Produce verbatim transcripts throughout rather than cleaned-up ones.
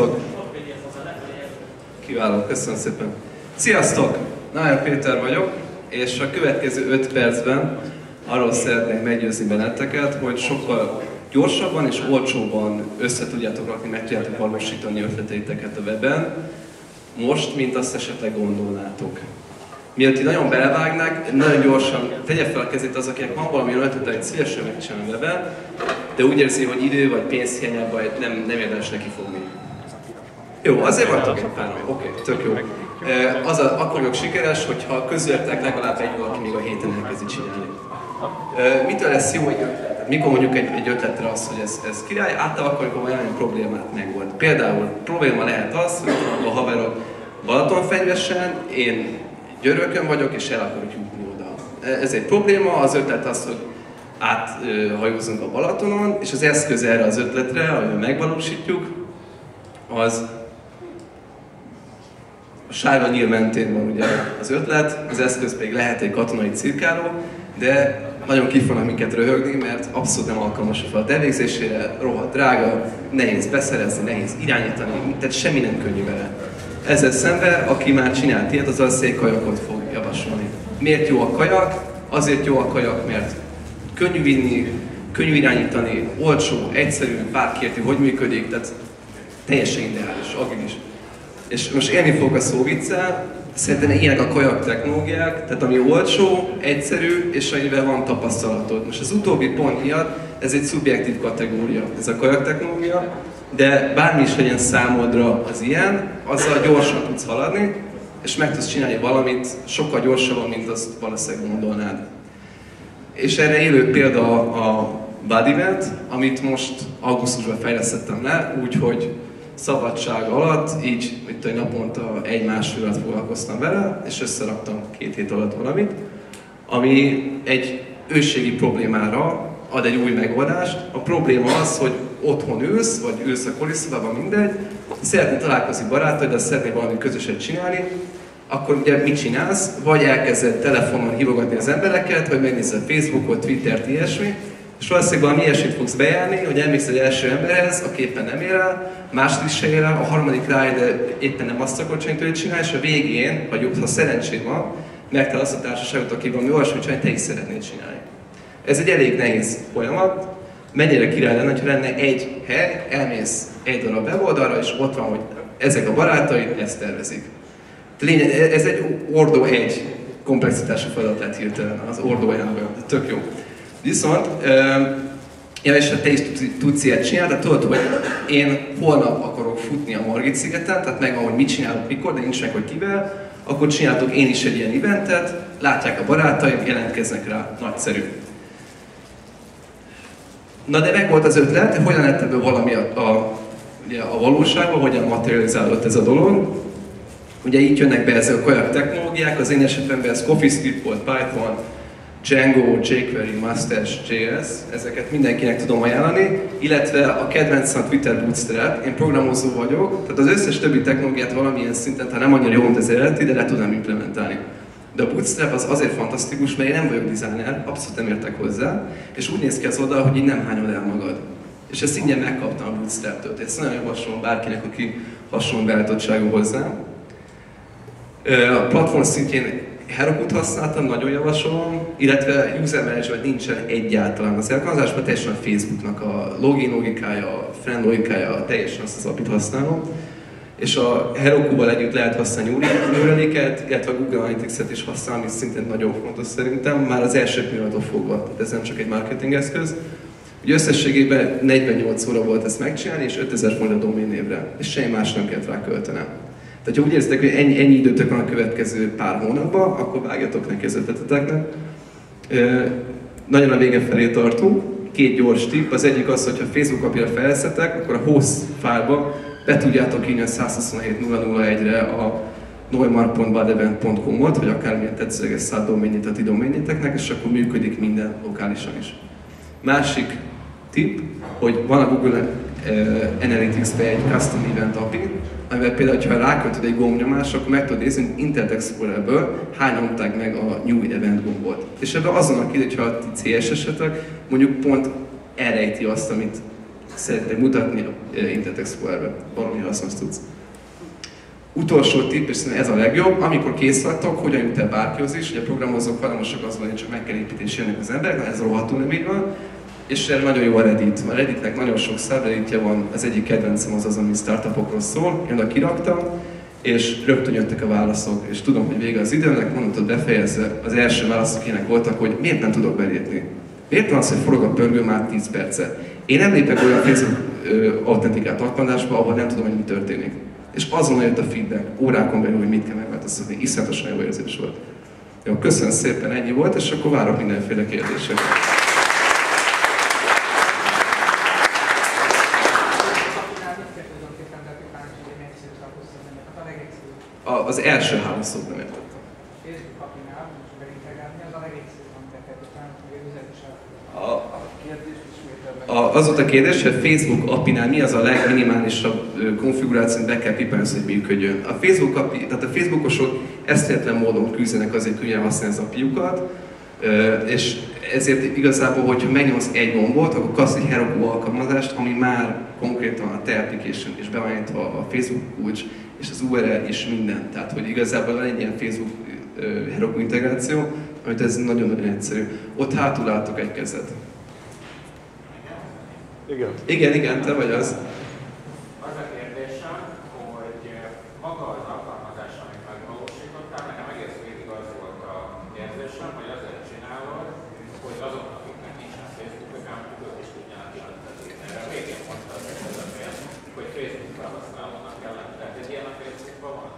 Sziasztok! Kiváló, köszönöm szépen. Sziasztok! Nájer Péter vagyok, és a következő öt percben arról szeretnék meggyőzni benneteket, hogy sokkal gyorsabban és olcsóbban össze tudjátok rakni, meg tudjátok valósítani ötleteiteket a webben, most, mint azt esetleg gondolnátok. Miatt így nagyon belevágnak, nagyon gyorsan tegye fel a kezét az, akinek van valami ötlete, hogy szívesen megcsinálni a webben, de úgy érzi, hogy idő vagy pénz hiányában nem, nem érdemes neki fogni. Jó, azért vagytok egy páran. Oké, okay, tök jó. Az a, akkor vagyok sikeres, hogyha közületek legalább egy valaki még a héten elkezdi csinálni. Mitől lesz jó egy ötlet? Mikor mondjuk egy, egy ötletre azt, hogy ez, ez király? Általában akkor, amikor valamilyen problémát megold. Például probléma lehet az, hogy a haverok Balatonfenyvesen, én Győrökön vagyok, és el akarok jutni oda. Ez egy probléma, az ötlet az, hogy áthajózunk a Balatonon, és az eszköz erre az ötletre, amivel megvalósítjuk, az a sárga nyíl mentén van ugye az ötlet, az eszköz pedig lehet egy katonai cirkáló, de nagyon ki fognak minket röhögni, mert abszolút nem alkalmas a feladat elvégzésére, rohadt drága, nehéz beszerezni, nehéz irányítani, tehát semmi nem könnyű vele. Ezzel szemben, aki már csinált ilyet, az valószínűleg kajakot fog javasolni. Miért jó a kajak? Azért jó a kajak, mert könnyű vinni, könnyű irányítani, olcsó, egyszerű, bárki érti, hogy működik, tehát teljesen ideális, agilis. És most élni fogok a szóviccel, szerintem ilyenek a kajak technológiák, tehát ami olcsó, egyszerű, és amivel van tapasztalatod. Most az utóbbi pont miatt ez egy szubjektív kategória, ez a kajak technológia, de bármi is legyen számodra az ilyen, azzal gyorsan tudsz haladni, és meg tudsz csinálni valamit sokkal gyorsabban, mint azt valószínűleg gondolnád. És erre élő példa a Bodyvet, amit most augusztusban fejlesztettem le, úgyhogy szabadság alatt, így itt naponta egy-másfél órát foglalkoztam vele, és összeraktam két hét alatt valamit, ami egy ősségi problémára ad egy új megoldást. A probléma az, hogy otthon ülsz, vagy ülsz a koliszobában, mindegy, szeretnél találkozni barátoddal, szeretnél valami közöset csinálni, akkor ugye mit csinálsz? Vagy elkezded telefonon hívogatni az embereket, vagy megnézed Facebookot, Twittert, ilyesmi, és valószínűleg valami ilyesmit fogsz bejárni, hogy elmész egy első emberhez, aki éppen nem ér el, második se ér el, a harmadik ráj, de éppen nem azt akar csinálni, hogy csinálj, és a végén, vagy jobb, ha szerencséd van, megtalálsz a társaságot, aki valami olyasmit csinálni, te is szeretnéd csinálni. Ez egy elég nehéz folyamat. Mennyire király lenne, ha lenne egy hely, elmész egy darab weboldalra, és ott van, hogy ezek a barátaid ezt tervezik. Lényeg, ez egy Ordó egy komplexitású feladat lett hirtelen, az Ordó egyből, tök jó. Viszont, ja, és te is tudsz ilyet csinálni, de tudod, hogy én holnap akarok futni a Margit szigeten, tehát megvan, hogy mit csinálok, mikor, de nincs meg, hogy kivel, akkor csináltok én is egy ilyen eventet, látják a barátaim, jelentkeznek rá, nagyszerű. Na de meg volt az ötlet, hogyan lett ebből valami a, a, ugye a valóságban, hogyan materializálódott ez a dolog. Ugye így jönnek be ezek a kajak technológiák, az én esetemben ez CoffeeScript volt, Python, Django, jQuery, Mustache.js, ezeket mindenkinek tudom ajánlani, illetve a kedvencem a Twitter Bootstrap, én programozó vagyok, tehát az összes többi technológiát valamilyen szinten, tehát nem annyira jó, mint az eredeti, de le tudnám implementálni. De a Bootstrap az azért fantasztikus, mert én nem vagyok designer, abszolút nem értek hozzá, és úgy néz ki az oldal, hogy így nem hányod el magad. És ezt ingyen megkaptam a Bootstrap-től, ezt nagyon javaslom bárkinek, aki hasonló beállítottságú hozzá. A platform szintjén Herokut használtam, nagyon javasolom, illetve user management nincsen egyáltalán az alkalmazásban, teljesen a Facebooknak a login logikája, a friend logikája, teljesen azt az apit használom. És a Herokuval együtt lehet használni Neuralinket, illetve a Google Analytics-et is használom, ami szintén nagyon fontos szerintem, már az első pillanattól fogva, tehát ez nem csak egy marketing eszköz. Ugye összességében negyvennyolc óra volt ezt megcsinálni, és ötezer forint a doménnévre, és semmi más nem kellett rá költenem. Tehát ha úgy érzitek, hogy ennyi, ennyi időtök van a következő pár hónapban, akkor vágjatok neki az ötleteteknek. E, nagyon a vége felé tartunk. Két gyors tipp. Az egyik az, hogy ha Facebook apjára fejlesztetek, akkor a host fájlba be tudjátok írni a száz huszonhét nulla nulla egyre a neumark pont badevent pont com-ot, vagy akármilyen tetszőleges szád doménjét a ti doménjéteknek, és akkor működik minden lokálisan is. Másik tipp, hogy van a Google uh, Analytics-be egy custom event á pé i, amivel például, ha ráköltöd egy gombnyomásra, akkor meg tudod nézni, hogy Internet Explorer-ből hány nyomták meg a New Event gombot. És ebben azonnal kiderül, hogyha a ti cé es esetek mondjuk pont elrejti azt, amit szeretnék mutatni a Internet Explorer-be. Valami hasznos tudsz. Utolsó tipp, és ez a legjobb, amikor kész vagytok, hogyan jut el bárkihoz is, ugye a programozók hajlamosak az van, hogy csak meg kell építeni és jönnek az emberek, ez rohadtul nem így van. És erre nagyon jó a Reddit. A Redditnek nagyon sok subredditje van, az egyik kedvencem az az, ami startupokról szól, én oda kiraktam, és rögtön jöttek a válaszok, és tudom, hogy vége az időnek, mondhatod befejezve, az első válaszok ilyenek voltak, hogy miért nem tudok belépni. Miért van az, hogy forog a pörgő már tíz percet? Én nem lépek olyan Facebook autentikált alkalmazásba, ahol nem tudom, hogy mi történik. És azonnal jött a feedback, órákon belül, hogy mit kell megváltoztatni, iszonyatosan jó érzés volt. Jó, köszönöm szépen, ennyi volt, és akkor várok mindenféle kérdéseket. A, az első három szót nem értettem. A, az volt a kérdés, hogy a Facebook apinál mi az a legminimálisabb konfiguráció, amit be kell pipálni, hogy működjön. A Facebook api, tehát a Facebookosok eszméletlen módon küzdenek azért, hogy könnyen használni az apiukat, és ezért igazából, hogyha megnyomsz egy gombot, akkor kapsz egy Heroku alkalmazást, ami már konkrétan a te application és be van állítva a Facebook kulcs, és az u er el és minden. Tehát, hogy igazából van egy ilyen Facebook Heroku integráció, amit ez nagyon-nagyon egyszerű. Ott hátul látok egy kezet. Igen. Igen, igen, te vagy az. Az a kérdésem, hogy maga az alkalmazás, amit megvalósítottál, nekem egész végig az volt a érzésem, hogy azért csinálod, hogy azoknak, akiknek nincsen Facebook account, ők is tudjanak jelenteni. A végén mondtad, hogy Facebook felhasználónak kell lenni. Tehát egy ilyen a Facebookban van?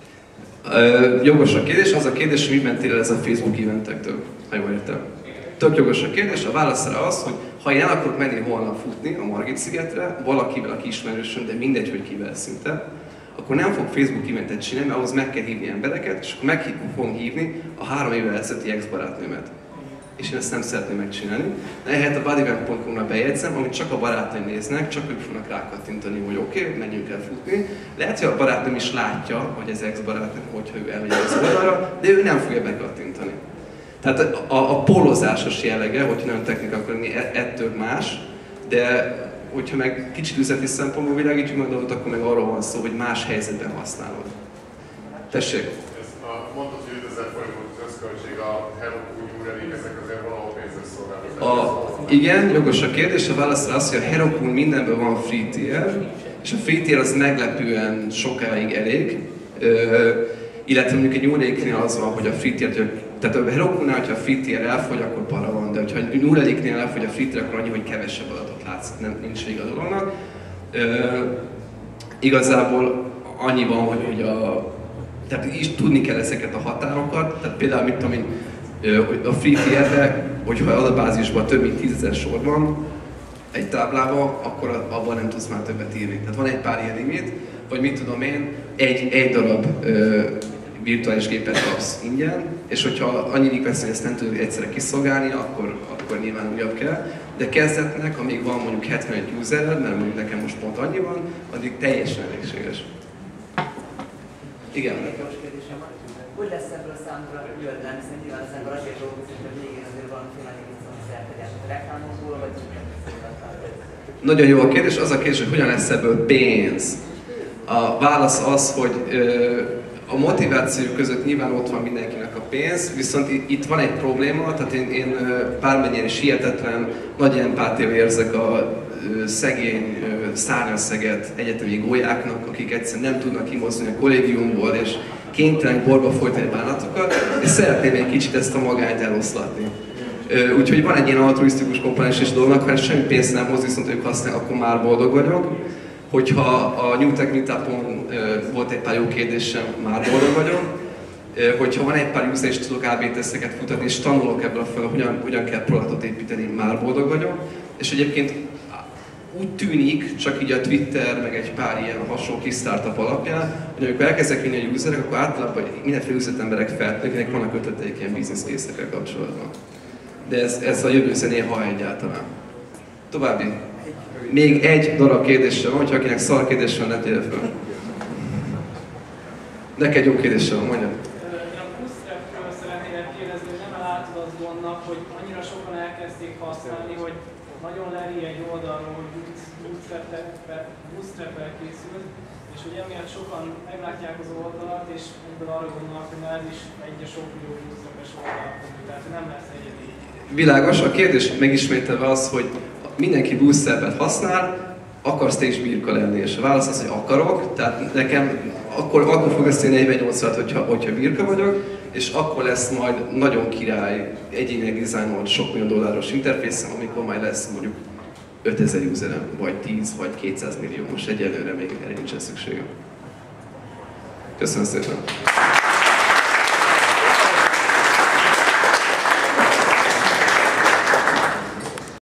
Uh, jogos a kérdés, az a kérdés, hogy mi mentél el ez a Facebook eventektől, ha jól értem. Tök jogos a kérdés, a válasz rá az, hogy ha én el akarok menni holnap futni a Margit-szigetre, valakivel, aki ismerősöm, de mindegy, hogy kivel szinte, akkor nem fog Facebook eventet csinálni, mert ahhoz meg kell hívni embereket, és akkor meg fogom hívni a három évvel ezelőtti ex-barátnőmet. És én ezt nem szeretném megcsinálni. De ehhez a bodybank pont com-ra bejegyzem, amit csak a barátaim néznek, csak ők fognak rákattintani, hogy oké, okay, menjünk el futni. Lehet, hogy a barátnőm is látja, hogy ez ex-barátnőm, hogyha ő elmegy az oldalra, de ő nem fogja bekattintani. Tehát a, a polozásos jellege, hogyha nagyon technika akar lenni, ettől más, de hogyha meg kicsit üzleti szempontból világítjuk meg dolgot, akkor meg arról van szó, hogy más helyzetben használod. Tessék! Ezt a, mondtad, hogy ötezer forint volt az összköltség a Heroku nyújrelik, ezek azért valahol pénzes szolgáltatások. Igen, jogos a kérdés, a válasz az, hogy a Heroku mindenben van free tier, és a free tier az meglepően sokáig elég. Ö, illetve mondjuk egy nyújreliknél az van, hogy a free tier, tehát a Herokunál, hogyha a free tier elfogy, akkor para van, de hogyha a nyújreliknél elfogy a free tier, akkor annyi, hogy kevesebb adatot látsz, nem, nincs vége a dolognak. Ö, igazából annyi van, hogy, hogy a, tehát is tudni kell ezeket a határokat, tehát például mit tudom én, a free tierbe, hogyha adatbázisban több mint tízezer sor van egy táblában, akkor abban nem tudsz már többet írni. Tehát van egy pár ilyen limit, vagy mit tudom én, egy, egy darab ö, virtuális gépet kapsz ingyen, és hogyha annyi vesz, hogy ezt nem tudod egyszerre kiszolgálni, akkor, akkor nyilván újabb kell. De kezdetnek, amíg van mondjuk hetvenegy usered, mert mondjuk nekem most pont annyi van, addig teljesen elégséges. Igen. Hogy lesz ebből a számra jövedelem, hiszen nyilván az ember azért dolgozik, hogy végén azért valamiféle viszont szertegyen a reklámokból, vagy nagyon jó a kérdés, az a kérdés, hogy hogyan lesz ebből pénz. A válasz az, hogy ö, a motiváció között nyilván ott van mindenkinek a pénz, viszont itt van egy probléma, tehát én, én bármennyire is hihetetlen nagy empátiával érzek a ö, szegény ö, szárnyaszeget egyetemi gólyáknak, akik egyszerűen nem tudnak kimozdulni a kollégiumból, és kénytelenek borba folytani bánatokat, és szeretném egy kicsit ezt a magányt eloszlatni. Úgyhogy van egy ilyen altruisztikus komponens is dolognak, ha semmi pénzt nem hoz, viszont ők használják, akkor már boldog vagyok. Hogyha a New Tech Meetupon volt egy pár jó kérdésem, már boldog vagyok. Hogyha van egy pár user és tudok á bé teszteket futatni, és tanulok ebből a fel, hogyan, hogyan kell produktot építeni, már boldog vagyok. És egyébként úgy tűnik, csak így a Twitter, meg egy pár ilyen hasonló kis startup alapján, hogy amikor elkezdek vinni a userek, akkor általában mindenféle üzletemberek feltűnnek, akinek vannak ötleteik ilyen business case-ekkel kapcsolatban. De ez, ez a jövő zenéje, ha egyáltalán. További. Még egy darab kérdésem van, hogyha akinek szar kérdése van, ne tegye föl. Neked jó kérdése van, mondjad. Én a Bootstrap-ről szeretném kérdezni, hogy nem látod azt gondnak, hogy annyira sokan elkezdték használni, hogy nagyon leri egy oldalról, hogy bootstrap-el készült, és hogy emiatt sokan meglátják az oldalat, és ebből arra gondolnak, hogy ez is egy a sok millió bootstrap-es oldal, tehát nem lesz egyedi. Világos, a kérdés megismételve az, hogy mindenki bootstrap-et használ, akarsz te is birka lenni, és a válasz az, hogy akarok, tehát nekem akkor, akkor fog összejönni negyvennyolc, hogyha, hogyha birka vagyok, és akkor lesz majd nagyon király, egyénileg dizájnolt sok millió dolláros interfészem, amikor majd lesz mondjuk ötezer userem, vagy tíz, vagy kétszáz millió, most egyelőre még erre nincsen szükségem. Köszönöm szépen!